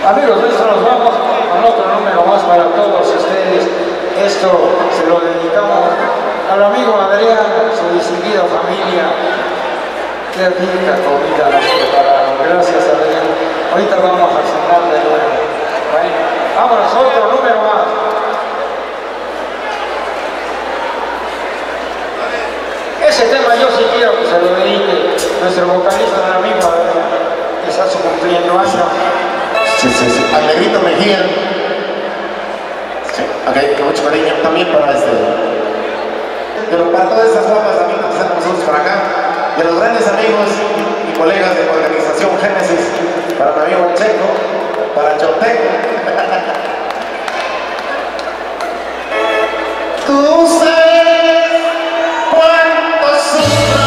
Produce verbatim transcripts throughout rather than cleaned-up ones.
Amigos, esto nos vamos con otro número más para todos ustedes. Esto se lo dedicamos al amigo Adrián, su distinguida familia. Qué rica comida nos prepararon. Gracias, Adrián. Ahorita vamos a cenar de nuevo. Bueno, vámonos, otro número más. Ese tema yo sí quiero que se lo dedique nuestro vocalista del amigo Adrián, que está su cumpliendo año. Sí, sí, sí. Al Negrito Mejía. Sí, ok, con mucho cariño también para este. Pero para todas esas guapas amigas que están con nosotros por acá, y a los grandes amigos y colegas de la organización Génesis, para mi amigo Checo, para Choteco. Tú sabes cuánto sufro.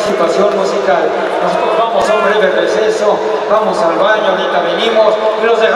Musical. Nosotros vamos a un breve receso, vamos al baño, ahorita venimos y los dejamos.